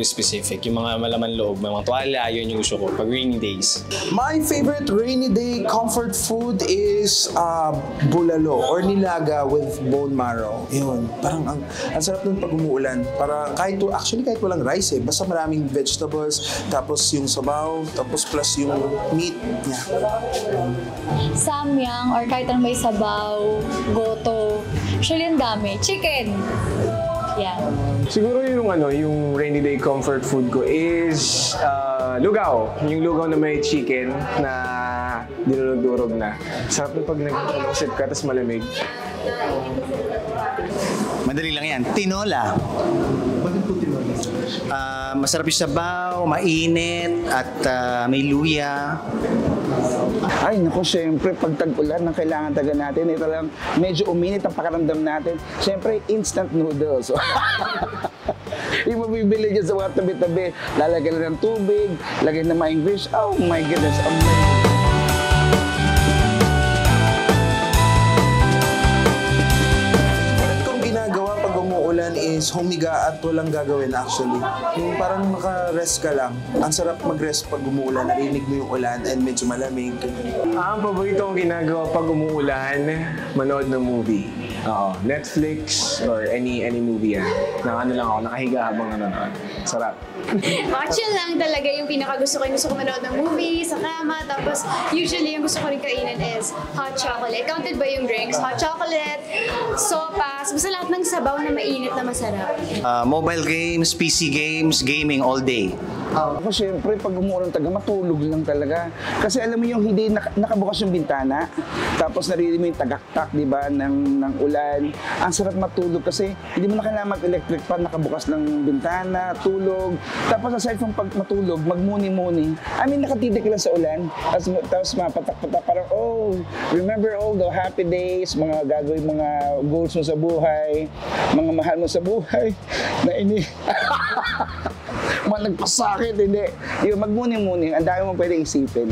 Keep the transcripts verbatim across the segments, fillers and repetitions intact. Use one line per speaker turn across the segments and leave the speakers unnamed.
be specific. Yung mga malaman loob, mga tuwalya, yun yung gusto ko pag rainy days.
My favorite rainy day comfort food is uh, bulalo or nilaga with bone marrow. Yun. Parang ang, ang sarap nun pag umuulan. Para kahit, actually kahit walang rice eh, basta maraming vegetables, tapos yung sabaw, tapos plus yung meat niya.
Samyang or kahit ang may sabaw, goto. Actually, ang dami. Chicken. Yeah.
Siguro yung ano, yung rainy day comfort food ko is uh, lugaw. Yung lugaw na may chicken na dinurog-durog na. Sarap na pag nag-sip ka, tapos malamig.
Madali lang yan. Tinola. Bakit po tinola? Uh, masarap yung sabaw, mainit, at uh, may luya.
Ay, naku, siyempre, pag tag-ulan, ang kailangan taga natin, ito lang, medyo uminit ang pakaramdam natin. Siyempre, instant noodles. Yung mabibili dyan sa mga tabi-tabi, lalagyan lang ng tubig, lagyan ng maing fish. Oh my goodness, amazing.
Is humiga at walang gagawin actually. Yung parang maka-rest ka lang. Ang sarap mag-rest pag umuulan. Narinig mo yung ulan and medyo malamig.
Ah, ang paborito kong ginagawa pag umuulan, manood ng movie. Oo, Netflix or any any movie yan. Nang ano lang ako, nakahiga habang nanonood. Sarap.
Chill lang talaga yung pinaka-gusto ko. Yung gusto ko manood ng movie, sa kama. Tapos usually yung gusto ko rin kainin is hot chocolate. Counted ba yung drinks? Hot chocolate, sopas, basta lahat ng sabaw na mainit na masarap.
Uh, mobile games, P C games, gaming all day.
Uh, ako siyempre, pag umuulan taga, matulog lang talaga. Kasi alam mo yung hindi nak nakabukas yung bintana, tapos naririnig mo yung tagaktak, di ba, ng, ng ulan. Ang sarap matulog kasi hindi mo na kailangan mag-electric fan, nakabukas ng bintana, tulog. Tapos aside from pag matulog, magmuni-muni. I mean, nakatitig lang sa ulan, tapos, tapos mapatak-patak, parang, oh, remember all the happy days, mga gagawin, mga goals mo sa buhay, mga mahal mo sa buhay, na ini... mga nagpasakit, hindi. Yung magmuni-muni, ang dami mong pwedeng isipin.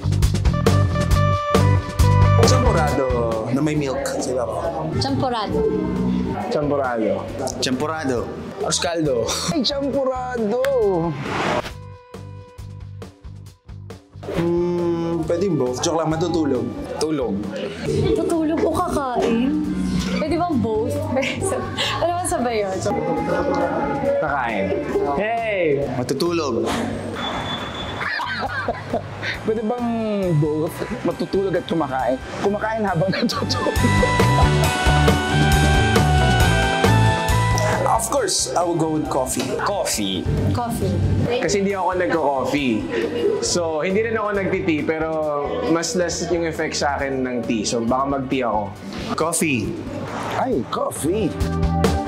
Champurado na may milk. Siguro.
Champurado.
Champurado.
Champurado.
Oscaldo.
Ay, champurado!
Hmm, pwede both. Joke lang, matutulog.
Tulog.
Tutulog o kakain? Pwede bang both? Ano ba sabay yun?
Kakain. Hey!
Matutulog.
Pwede bang both? Matutulog at kumakain? Kumakain habang natutulog.
Of course, I will go with coffee.
Coffee.
Coffee.
Kasi hindi ako nagko-coffee. So, hindi rin ako nagti-tea, pero mas less yung effect sa akin ng tea. So, baka mag-tea ako.
Coffee.
Ay, coffee.